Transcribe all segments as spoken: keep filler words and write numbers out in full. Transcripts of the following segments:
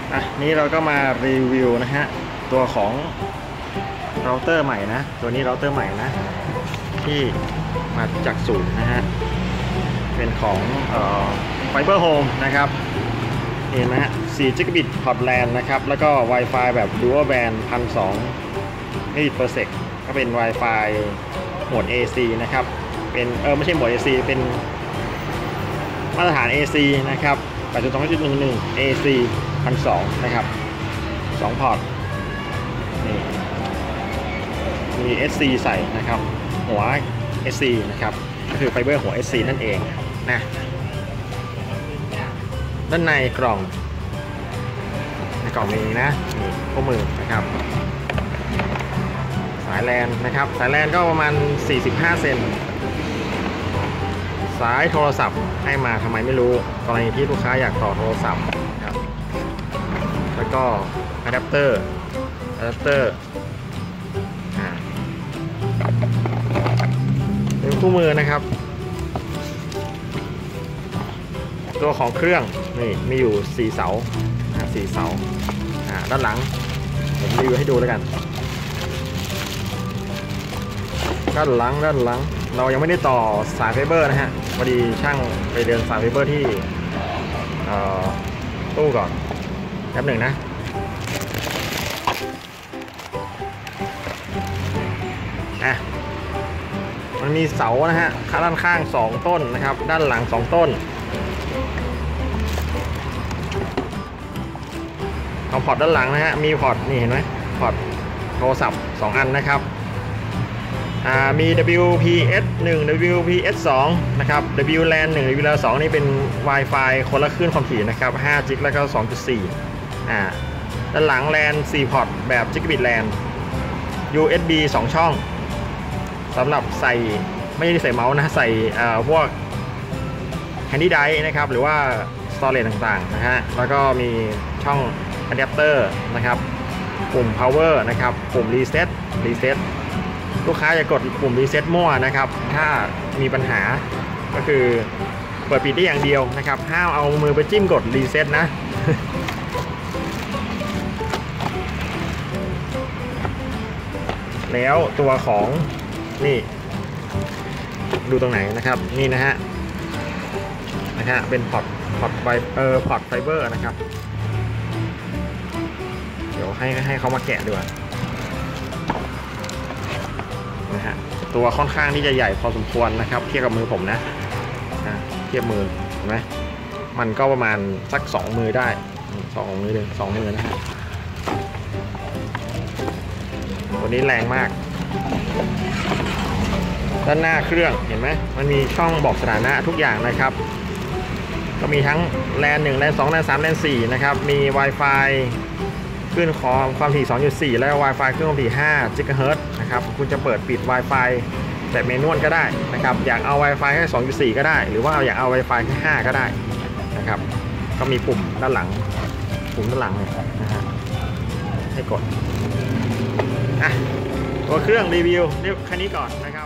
อ่ะนี้เราก็มารีวิวนะฮะตัวของเราเตอร์ใหม่นะตัวนี้เราเตอร์ใหม่นะที่มาจากศูนย์นะฮะเป็นของเอ่อ Fiber Home นะครับเห็นไหมฮะสี่จิกะบิตพอร์ตแลนนะครับแล้วก็ Wi-Fi แบบ Dual Band หนึ่งพันสองร้อย Mbps ก็เป็น Wi-Fi โหมด เอ ซี นะครับเป็นเออไม่ใช่โหมด เอ ซี เป็นมาตรฐาน เอ ซี นะครับ แปดจุดสอง จุดหนึ่ง หนึ่ง เอ ซี หนึ่งพันสองร้อย นะครับสองพอร์ตนี่มี เอส ซี ใส่นะครับหัว เอส ซี นะครับก็คือไฟเบอร์หัว เอส ซี นั่นเองนะด้านในกล่องในกล่องนี้นะนี่ข้อมือนะครับสายแลนนะครับสายแลนก็ประมาณสี่สิบห้าเซนสายโทรศัพท์ให้มาทำไมไม่รู้กรณีที่ลูกค้าอยากต่อโทรศัพท์ครับแล้วก็อะแดปเตอร์อะแดปเตอร์เป็นคู่มือนะครับตัวของเครื่องนี่มีอยู่สี่เสาสี่เสาด้านหลังผมรีวิวให้ดูแล้วกันด้านหลังด้านหลังเรายังไม่ได้ต่อสายไฟเบอร์นะฮะพอดีช่างไปเดินสายไฟเบอร์ที่ตู้ก่อนแป๊บหนึ่งนะอ่ะมันมีเสานะฮะด้านข้างสองต้นนะครับด้านหลังสองต้นเอาพอร์ตด้านหลังนะฮะมีพอร์ตนี่เห็นไหมพอร์ตโทรศัพท์สองอันนะครับมี ดับเบิลยู พี เอส หนึ่ง ดับเบิลยู พี เอส สอง นะครับ ดับเบิลยู แลน หนึ่ง ดับเบิลยู แลน สองนี่เป็น Wi-Fi คนละคลื่นความถี่นะครับห้าจิกแล้วก็ สองจุดสี่ อ่าด้านหลัง แลน สี่ พอร์ตแบบจิกะบิต แลน ยู เอส บี สอง ช่องสำหรับใส่ไม่ได้ใส่เมาส์นะใส่พวก Handy Drive นะครับหรือว่า Storage ต่างๆนะฮะแล้วก็มีช่อง Adapter นะครับปุ่ม Power นะครับปุ่ม Reset Reset ลูกค้าจะกดปุ่ม Reset มั่วนะครับถ้ามีปัญหาก็คือเปิดปิดได้อย่างเดียวนะครับห้ามเอามือไปจิ้มกด Reset นะ แล้วตัวของนี่ดูตรงไหนนะครับนี่นะฮะนะฮะเป็นพอร์ตพอร์ตไฟเออพอร์ตไฟเบอร์นะครับเดี๋ยวให้ให้เขามาแกะดีกว่านะฮะตัวค่อนข้างที่จะใหญ่พอสมควรนะครับเทียบกับมือผมนะเทียบมือเห็นไหมมันก็ประมาณสักสองมือได้สองมือเลยสองมือนะฮะตัวนี้แรงมากด้านหน้าเครื่องเห็นไหมมันมีช่องบอกสถานะทุกอย่างนะครับก็มีทั้งแลนหนึ่งแลนสองแลนสามแลนสี่นะครับมี Wi-Fi คลื่นความความถี่ สองจุดสี่ และ Wi-Fi คลื่นความถี่ห้าจิกะเฮิรตซ์นะครับคุณจะเปิดปิด Wi-Fi แบบเมนูก็ได้นะครับอยากเอา Wi-Fi แค่ สองจุดสี่ ก็ได้หรือว่าอยากเอา Wi-Fi แค่ห้าก็ได้นะครับก็มีปุ่มด้านหลังปุ่มด้านหลังเลยนะฮะให้กดอ่ะตัวเครื่องรีวิวเรียกแค่นี้ก่อนนะครับ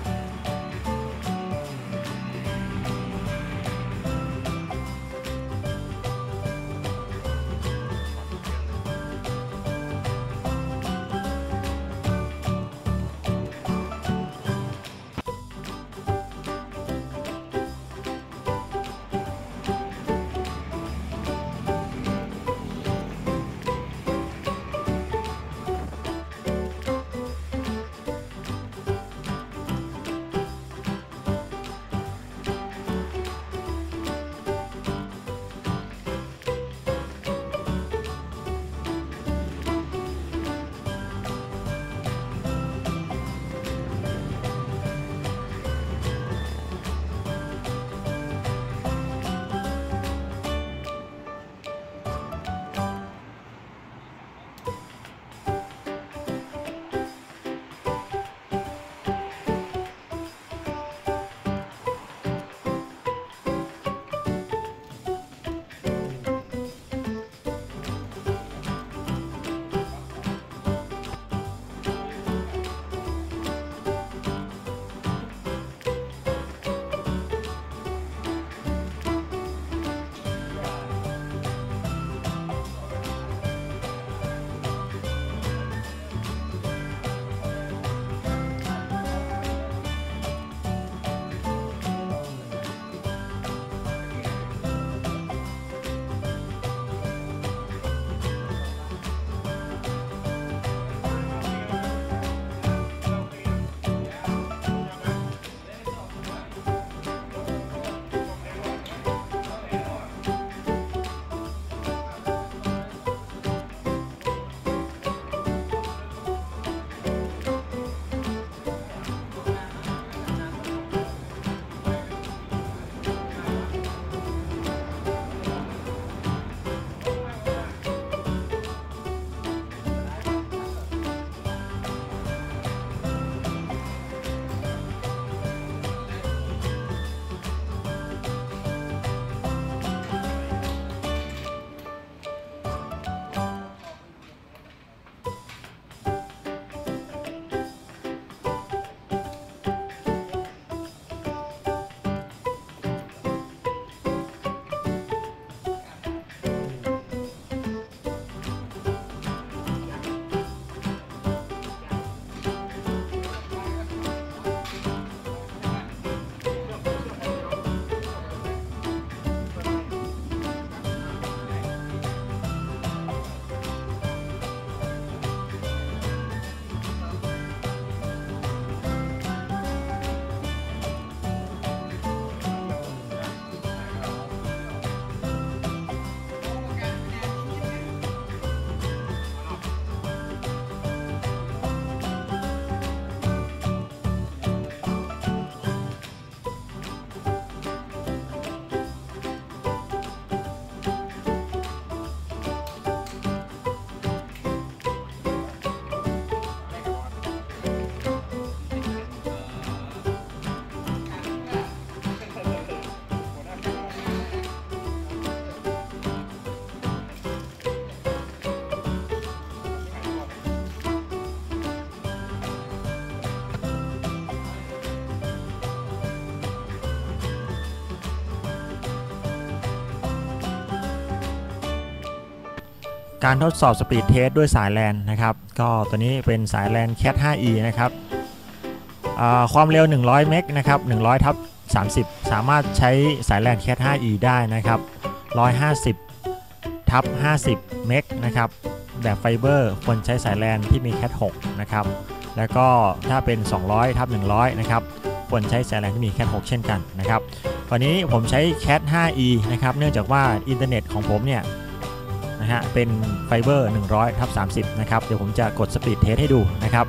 การทดสอบสปีดเทสด้วยสายแลนนะครับก็ตัวนี้เป็นสายแลน แคท ไฟว์ อี นะครับความเร็วหนึ่งร้อยเมกนะครับหนึ่งร้อยทับสามสิบสามารถใช้สายแลน แคท ไฟว์ อี ได้นะครับหนึ่งร้อยห้าสิบทับห้าสิบเมกนะครับแบบไฟเบอร์ควรใช้สายแลนที่มี แคท หกนะครับแล้วก็ถ้าเป็นสองร้อยทับหนึ่งร้อยนะครับควรใช้สายแลนที่มี แคท หกเช่นกันนะครับตอนนี้ผมใช้ แคท ไฟว์ อี นะครับเนื่องจากว่าอินเทอร์เน็ตของผมเนี่ยนะฮะเป็นไฟเบอร์หนึ่งร้อยทับสามสิบนะครับเดี๋ยวผมจะกดสปีดเทสให้ดูนะครับ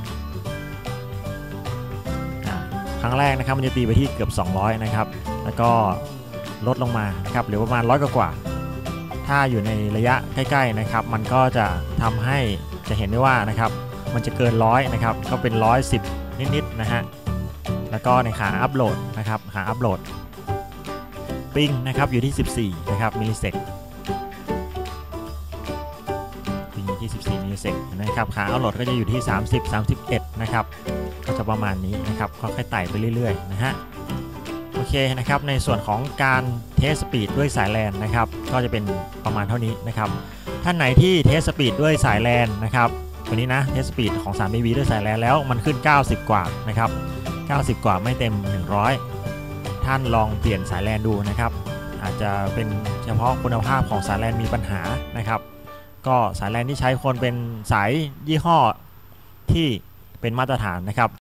ครั้งแรกนะครับมันจะตีไปที่เกือบสองร้อยนะครับแล้วก็ลดลงมานะครับเหลือประมาณร้อยกว่าถ้าอยู่ในระยะใกล้ๆนะครับมันก็จะทำให้จะเห็นได้ว่านะครับมันจะเกินร้อยนะครับก็เป็นร้อยสิบนิดๆนะฮะแล้วก็ในขาอัพโหลดนะครับขาอัพโหลดปิงนะครับอยู่ที่สิบสี่นะครับมิลลิเซกปิงอยู่ที่สิบสี่มิลลิเซกนะครับขาอัพโหลดก็จะอยู่ที่สามสิบ สามสิบเอ็ดนะครับก็จะประมาณนี้นะครับค่อยๆไต่ไปเรื่อยๆนะฮะโอเคนะครับในส่วนของการเทสสปีดด้วยสายแลนนะครับก็จะเป็นประมาณเท่านี้นะครับท่านไหนที่เทสสปีดด้วยสายแลนนะครับตัวนี้นะเทสสปีดของ สาม บี บี ด้วยสายแลนแล้วมันขึ้นเก้าสิบกว่านะครับเก้าสิบกว่าไม่เต็มหนึ่งร้อยท่านลองเปลี่ยนสายแลนดูนะครับอาจจะเป็นเฉพาะคุณภาพของสายแลนมีปัญหานะครับก็สายแลนที่ใช้คนเป็นสายยี่ห้อที่เป็นมาตรฐานนะครับ